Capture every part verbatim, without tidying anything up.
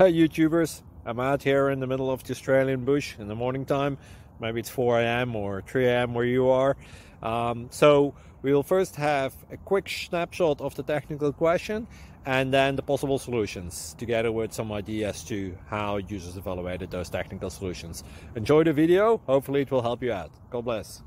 YouTubers. I'm out here in the middle of the Australian bush in the morning time. Maybe it's four A M or three A M where you are. Um, so we'll first have a quick snapshot of the technical question and then the possible solutions, together with some ideas to how users evaluated those technical solutions. Enjoy the video. Hopefully it will help you out. God bless.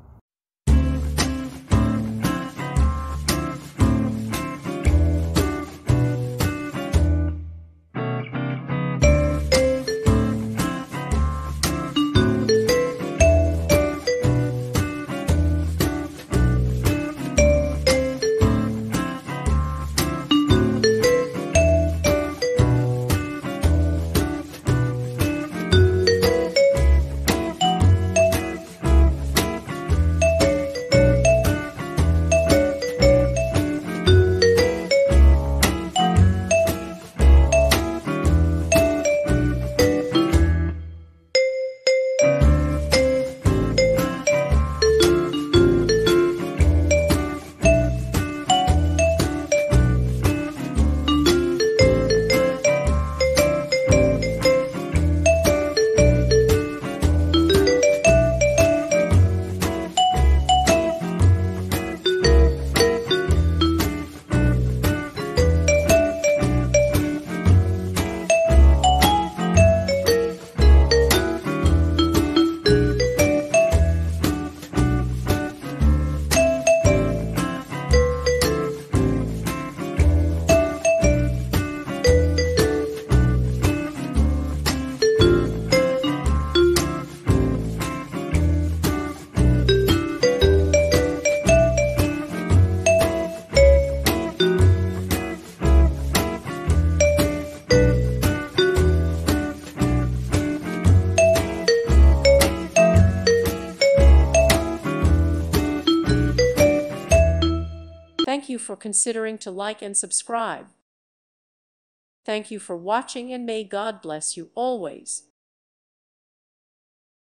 Thank you for considering to like and subscribe. Thank you for watching, and may God bless you always.